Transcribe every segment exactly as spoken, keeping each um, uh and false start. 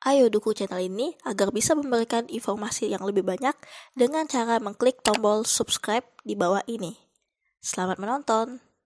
Ayo dukung channel ini agar bisa memberikan informasi yang lebih banyak dengan cara mengklik tombol subscribe di bawah ini. Selamat menonton!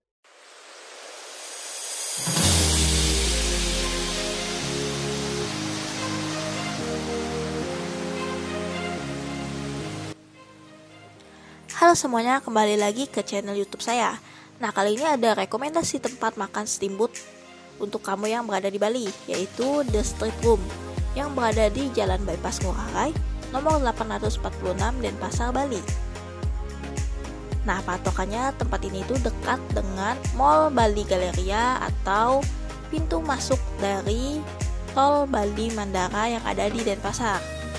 Halo semuanya, kembali lagi ke channel YouTube saya. Nah, kali ini ada rekomendasi tempat makan steamboat untuk kamu yang berada di Bali, yaitu The Street Room yang berada di Jalan Bypass Ngurah Rai, nomor delapan ratus empat puluh enam Denpasar, Bali. Nah, patokannya tempat ini itu dekat dengan Mall Bali Galleria atau pintu masuk dari Tol Bali Mandara yang ada di Denpasar.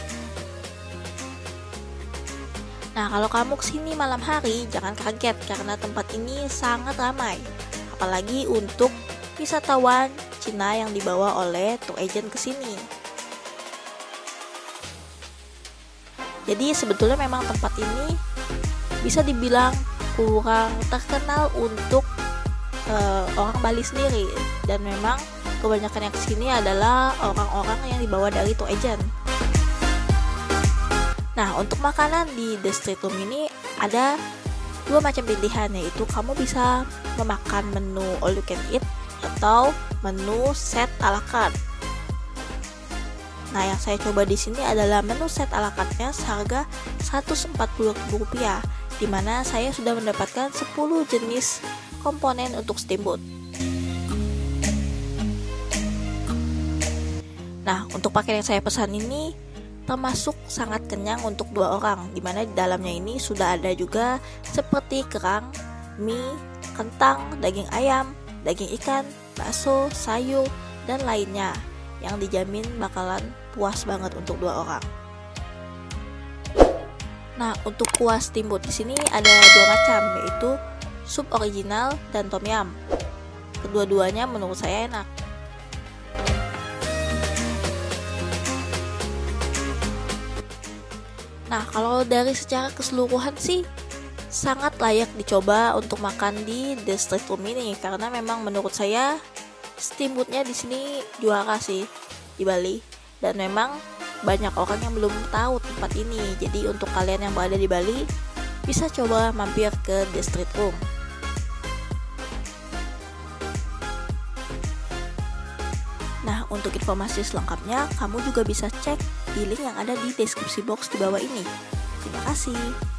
Nah, kalau kamu kesini malam hari, jangan kaget karena tempat ini sangat ramai. Apalagi untuk wisatawan Cina yang dibawa oleh tour agent ke sini. Jadi sebetulnya memang tempat ini bisa dibilang kurang terkenal untuk uh, orang Bali sendiri, dan memang kebanyakan yang kesini adalah orang-orang yang dibawa dari tour agent. Nah, untuk makanan di The Street Room ini ada dua macam pilihan, yaitu kamu bisa memakan menu all you can eat atau menu set a la carte. Nah, yang saya coba di sini adalah menu set a la carte-nya seharga seratus empat puluh ribu rupiah, di mana saya sudah mendapatkan sepuluh jenis komponen untuk steamboat. Nah, untuk paket yang saya pesan ini termasuk sangat kenyang untuk dua orang, dimana di dalamnya ini sudah ada juga seperti kerang, mie, kentang, daging ayam, daging ikan, bakso, sayur, dan lainnya yang dijamin bakalan puas banget untuk dua orang. Nah, untuk kuah steamboat di sini ada dua macam, yaitu sup original dan tom yum. Kedua-duanya menurut saya enak. Nah, kalau dari secara keseluruhan sih sangat layak dicoba untuk makan di The Street Room ini, karena memang menurut saya steamboatnya di sini juara sih di Bali, dan memang banyak orang yang belum tahu tempat ini. Jadi untuk kalian yang berada di Bali bisa coba mampir ke The Street Room. Nah, untuk informasi selengkapnya, kamu juga bisa cek di link yang ada di deskripsi box di bawah ini. Terima kasih.